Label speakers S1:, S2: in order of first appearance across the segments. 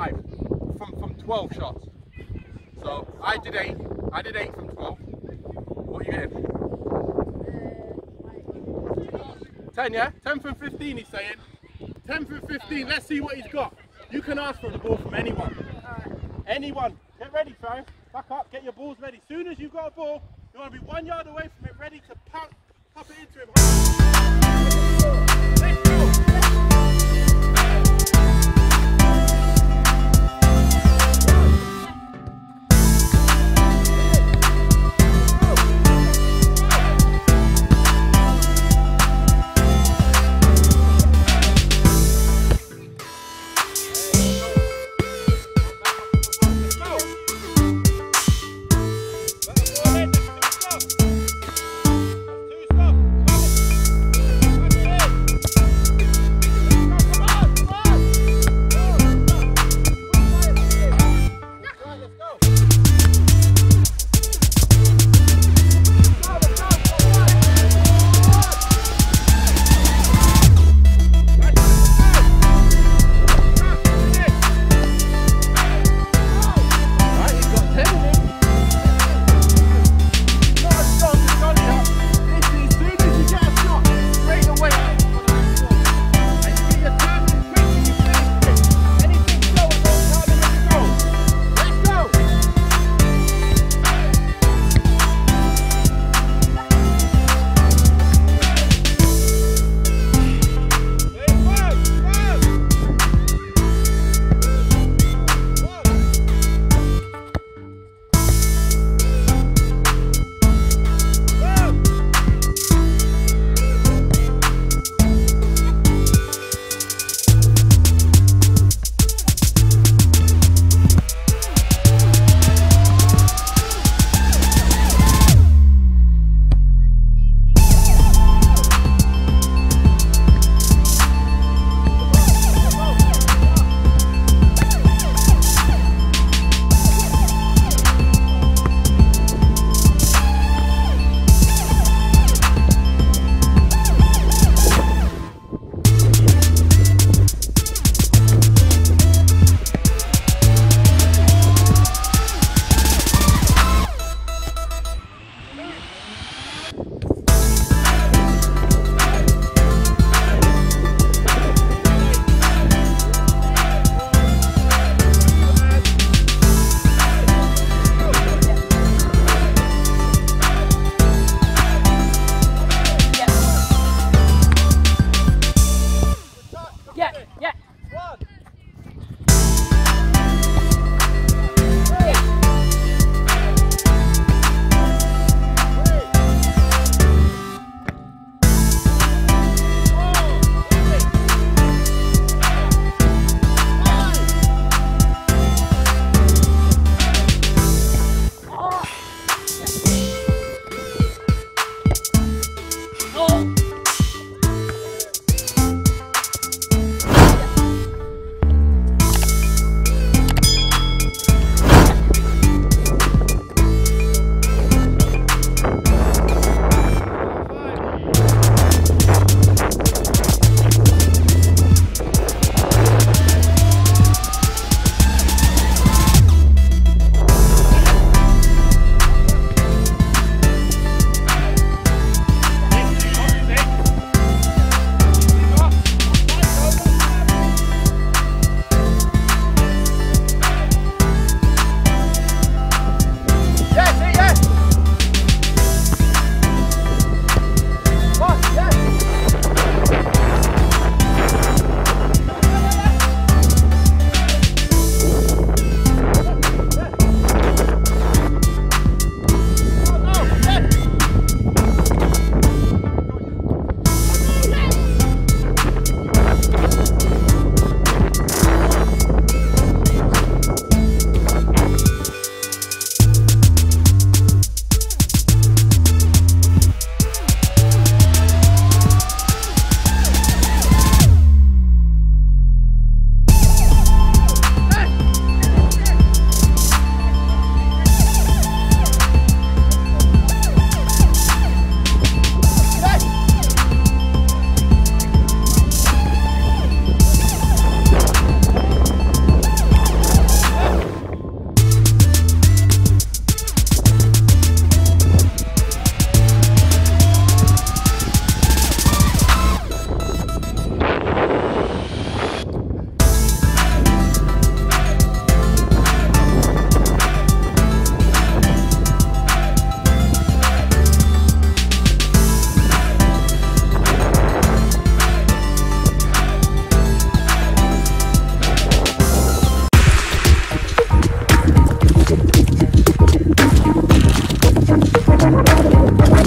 S1: 5 from 12 shots. So I did 8 from 12. What are you getting? 10, yeah? 10 from 15 he's saying. 10 from 15, let's see what he's got. You can ask for the ball from anyone. Anyone. Get ready, Farron. Back up, get your balls ready. As soon as you've got a ball, you want to be 1 yard away from it, ready to pop it into him. Let's go!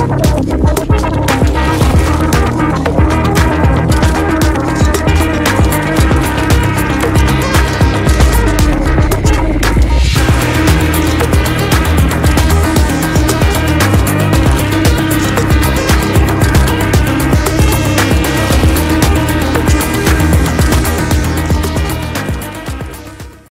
S2: Everton.